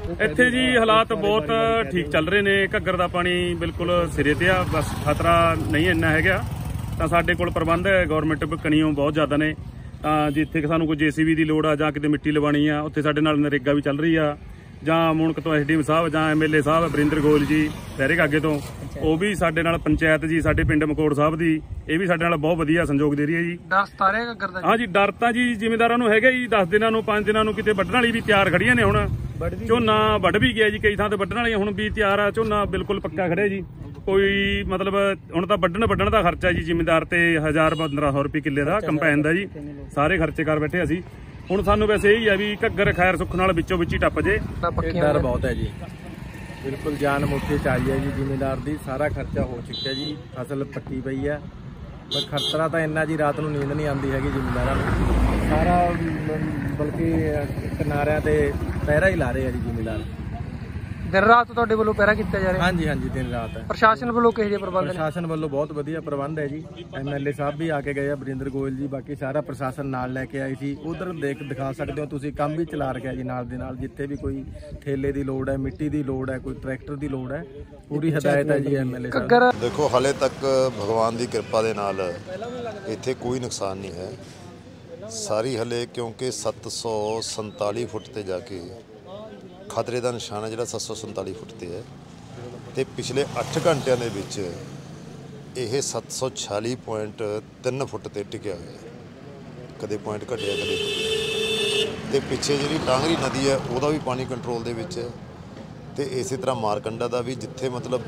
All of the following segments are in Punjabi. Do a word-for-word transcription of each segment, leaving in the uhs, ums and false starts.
ਇੱਥੇ ਜੀ ਹਾਲਾਤ ਬਹੁਤ ਠੀਕ ਚੱਲ ਰਹੇ ਨੇ। ਘੱਗਰ ਦਾ ਪਾਣੀ ਬਿਲਕੁਲ ਸਿਰੇ ਤੇ ਆ, ਬਸ ਖਤਰਾ ਨਹੀਂ ਇੰਨਾ ਹੈਗਾ। ਤਾਂ ਸਾਡੇ ਕੋਲ ਪ੍ਰਬੰਧ ਹੈ, ਗੌਰਮੈਂਟ ਕਣੀਓਂ ਬਹੁਤ ਜ਼ਿਆਦਾ ਨੇ। ਤਾਂ ਜਿੱਥੇ ਸਾਨੂੰ ਕੋਈ ਜੇਸੀਬੀ ਦੀ ਲੋੜ ਆ ਜਾਂ ਕਿਤੇ ਮਿੱਟੀ ਲਵਾਉਣੀ ਆ, ਉੱਥੇ ਸਾਡੇ ਨਾਲ ਨਰੇਗਾ ਵੀ ਚੱਲ ਰਹੀ ਆ। ਜਾਂ ਮੁਣਕ ਤੋਂ ਐਸਡੀਐਮ ਸਾਹਿਬ ਜਾਂ ਐਮਐਲਏ ਸਾਹਿਬ ਵਰਿੰਦਰ ਗੋਇਲ ਜੀ ਲਹਿਰੇ ਕਾਗੇ ਤੋਂ, ਉਹ ਵੀ ਸਾਡੇ ਨਾਲ, ਪੰਚਾਇਤ ਜੀ ਸਾਡੇ ਪਿੰਡ ਮਕੋੜ ਸਾਹਿਬ ਦੀ, ਇਹ ਵੀ ਸਾਡੇ ਨਾਲ ਬਹੁਤ ਵਧੀਆ ਸਹਿਯੋਗ ਦੇ ਰਹੀ ਹੈ ਜੀ। ਡਰ ਸਤਾ ਰਿਹਾ ਘੱਗਰ ਦਾ? ਹਾਂ ਜੀ, ਡਰ ਤਾਂ ਜੀ ਜ਼ਿਮੀਂਦਾਰਾਂ ਨੂੰ ਹੈਗਾ ਜੀ। ਦਸ ਦਿਨਾਂ ਨੂੰ ਪੰਜ ਦਿਨਾਂ ਨੂੰ ਕਿਤੇ ਵੱਢਣ ਵਾਲੀ ਵੀ ਤਿਆਰ ਖੜੀਆਂ ਨੇ। ਹੁਣ ਝੋਨਾ ਵੱਢ ਵੀ ਗਿਆ ਜੀ, ਕਈ ਥਾਂ ਤੇ ਵੱਢਣ ਵਾਲੀਆਂ ਹੁਣ ਵੀ ਤਿਆਰ ਆ। ਝੋਨਾ ਬਿਲਕੁਲ ਪੱਕਾ ਖੜਿਆ ਜੀ। ਕੋਈ ਮਤਲਬ ਹੁਣ ਤਾਂ ਵੱਢਣ ਵੱਢਣ ਦਾ ਖਰਚਾ ਜੀ ਜ਼ਿਮੀਂਦਾਰ ਤੇ ਹਜ਼ਾਰ ਪੰਦਰਾਂ ਸੌ ਰੁਪਏ ਕਿੱਲੇ ਦਾ ਕੰਪੈਨ ਦਾ ਜੀ, ਸਾਰੇ ਖਰਚੇ ਕਰ ਬੈਠੇ ਅਸੀਂ। ਹੁਣ ਸਾਨੂੰ ਵੈਸੇ ਇਹੀ ਆ ਵੀ ਘੱਗਰ ਖੈਰ ਸੁੱਖ ਨਾਲ ਵਿੱਚੋਂ ਵਿੱਚ ਹੀ ਟੱਪ ਜੇ। ਡਰ ਬਹੁਤ ਹੈ ਜੀ, ਬਿਲਕੁਲ ਜਾਨ ਮੁੱਠੀ ਚ ਆਈ ਹੈ ਜੀ। ਜ਼ਿਮੀਂਦਾਰ ਦੀ ਸਾਰਾ ਖਰਚਾ ਹੋ ਚੁੱਕਿਆ ਜੀ, ਫਸਲ ਪੱਕੀ ਪਈ ਹੈ, ਪਰ ਖਤਰਾ ਤਾਂ ਇੰਨਾ ਜੀ, ਰਾਤ ਨੂੰ ਨੀਂਦ ਨਹੀਂ ਆਉਂਦੀ ਹੈਗੀ ਜ਼ਿਮੀਂਦਾਰਾਂ ਨੂੰ। ਸਾਰਾ ਬਲਕਿ ਕਿਨਾਰਿਆਂ ਤੇ ਪਹਿਰਾ ਹੀ ਲਾ ਰਹੇ ਆ ਜੀ ਜ਼ਿਮੀਂਦਾਰ। ਦਿਨ ਰਾਤ ਤੁਹਾਡੇ ਵੱਲੋਂ ਪਹਿਰਾ ਕੀਤਾ ਜਾ ਰਿਹਾ? ਹਾਂਜੀ ਹਾਂਜੀ, ਦਿਨ ਰਾਤ ਹੈ। ਪ੍ਰਸ਼ਾਸਨ ਵੱਲੋਂ ਕਿਹੋ ਜਿਹੇ ਪ੍ਰਬੰਧ ਨੇ? ਪ੍ਰਸ਼ਾਸਨ ਵੱਲੋਂ ਬਹੁਤ ਵਧੀਆ ਪ੍ਰਬੰਧ ਹੈ ਜੀ। ਐਮਐਲਏ ਸਾਹਿਬ ਵੀ ਆ ਕੇ ਗਏ ਆ, ਵਰਿੰਦਰ ਗੋਇਲ ਜੀ, ਬਾਕੀ ਸਾਰਾ ਪ੍ਰਸ਼ਾਸਨ ਨਾਲ ਲੈ ਕੇ ਆਈ ਸੀ। ਉਧਰ ਦੇਖ ਦਿਖਾ ਸਕਦੇ ਹੋ ਤੁਸੀਂ, ਕੰਮ ਵੀ ਚਲਾ ਰੱਖਿਆ ਜੀ ਨਾਲ ਦੇ ਨਾਲ। ਜਿੱਥੇ ਵੀ ਕੋਈ ਠੇਲੇ ਦੀ ਲੋੜ ਹੈ, ਮਿੱਟੀ ਦੀ ਲੋੜ ਹੈ, ਕੋਈ ਟਰੈਕਟਰ ਦੀ ਲੋੜ ਹੈ, ਪੂਰੀ ਹਦਾਇਤ ਹੈ ਜੀ ਐਮਐਲਏ ਸਾਹਿਬ। ਦੇਖੋ ਹਾਲੇ ਤੱਕ ਭਗਵਾਨ ਦੀ ਕਿਰਪਾ ਦੇ ਨਾਲ ਇੱਥੇ ਕੋਈ ਨੁਕਸਾਨ ਨਹੀਂ ਹੈ ਸਾਰੀ ਹਲੇ, ਕਿਉਂਕਿ ਸੱਤ ਸੌ ਸੰਤਾਲੀ ਫੁੱਟ ਤੇ ਜਾ ਕੇ ਖਤਰੇ ਦਾ ਨਿਸ਼ਾਨ ਹੈ ਜਿਹੜਾ ਸੱਤ ਸੌ ਸੰਤਾਲੀ ਫੁੱਟ ਤੇ ਹੈ। ਤੇ ਪਿਛਲੇ ਅੱਠ ਘੰਟਿਆਂ ਦੇ ਵਿੱਚ ਇਹ ਸੱਤ ਸੌ ਛਿਆਲੀ ਪੁਆਇੰਟ ਤਿੰਨ ਫੁੱਟ ਤੇ ਟਿਕਿਆ ਹੋਇਆ। ਕਦੇ ਪੁਆਇੰਟ ਘਟਿਆ, ਕਦੇ ਤੇ ਪਿੱਛੇ ਜਿਹੜੀ ਟਾਂਗਰੀ ਨਦੀ ਹੈ ਉਹਦਾ ਵੀ ਪਾਣੀ ਕੰਟਰੋਲ ਦੇ ਵਿੱਚ ਹੈ। ਤੇ ਇਸੇ ਤਰ੍ਹਾਂ ਮਾਰਕੰਡਾ ਦਾ ਵੀ, ਜਿੱਥੇ ਮਤਲਬ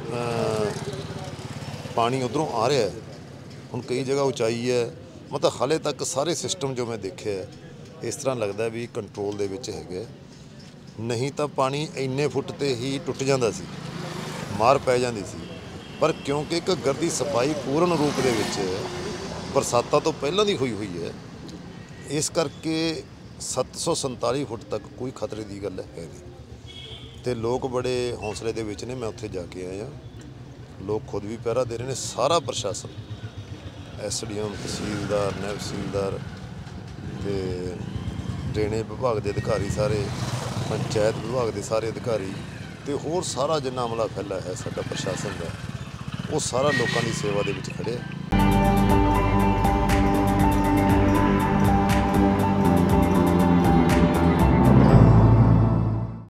ਪਾਣੀ ਉੱਧਰੋਂ ਆ ਰਿਹਾ ਹੈ, ਹੁਣ ਕਈ ਜਗ੍ਹਾ ਉਚਾਈ ਹੈ। ਮਤਲਬ ਹਾਲੇ ਤੱਕ ਸਾਰੇ ਸਿਸਟਮ ਜੋ ਮੈਂ ਦੇਖਿਆ ਇਸ ਤਰ੍ਹਾਂ ਲੱਗਦਾ ਵੀ ਕੰਟਰੋਲ ਦੇ ਵਿੱਚ ਹੈਗੇ। ਨਹੀਂ ਤਾਂ ਪਾਣੀ ਇੰਨੇ ਫੁੱਟ ਤੇ ਹੀ ਟੁੱਟ ਜਾਂਦਾ ਸੀ, ਮਾਰ ਪੈ ਜਾਂਦੀ ਸੀ। ਪਰ ਕਿਉਂਕਿ ਘੱਗਰ ਦੀ ਸਫਾਈ ਪੂਰਨ ਰੂਪ ਦੇ ਵਿੱਚ ਬਰਸਾਤਾਂ ਤੋਂ ਪਹਿਲਾਂ ਦੀ ਹੋਈ ਹੋਈ ਹੈ, ਇਸ ਕਰਕੇ ਸੱਤ ਸੌ ਸੰਤਾਲੀ ਫੁੱਟ ਤੱਕ ਕੋਈ ਖਤਰੇ ਦੀ ਗੱਲ ਹੈ ਨਹੀਂ। ਤੇ ਲੋਕ ਬੜੇ ਹੌਸਲੇ ਦੇ ਵਿੱਚ ਨੇ। ਮੈਂ ਉੱਥੇ ਜਾ ਕੇ ਆਇਆ, ਲੋਕ ਖੁਦ ਵੀ ਪਹਿਰਾ ਦੇ ਰਹੇ ਨੇ। ਸਾਰਾ ਪ੍ਰਸ਼ਾਸਨ, ਐਸਡੀਐਮ, ਤਹਿਸੀਲਦਾਰ, ਨਾਇਬ ਤਹਿਸੀਲਦਾਰ ਤੇ ਡਰੇਨੇਜ ਵਿਭਾਗ ਦੇ ਅਧਿਕਾਰੀ ਸਾਰੇ, ਪੰਚਾਇਤ ਵਿਭਾਗ ਦੇ ਸਾਰੇ ਅਧਿਕਾਰੀ ਤੇ ਹੋਰ ਸਾਰਾ ਜਿੰਨਾ ਅਮਲਾ ਫੈਲਾ ਹੈ ਸਾਡਾ ਪ੍ਰਸ਼ਾਸਨ ਦਾ, ਉਹ ਸਾਰਾ ਲੋਕਾਂ ਦੀ ਸੇਵਾ ਦੇ ਵਿੱਚ ਖੜ੍ਹਿਆ।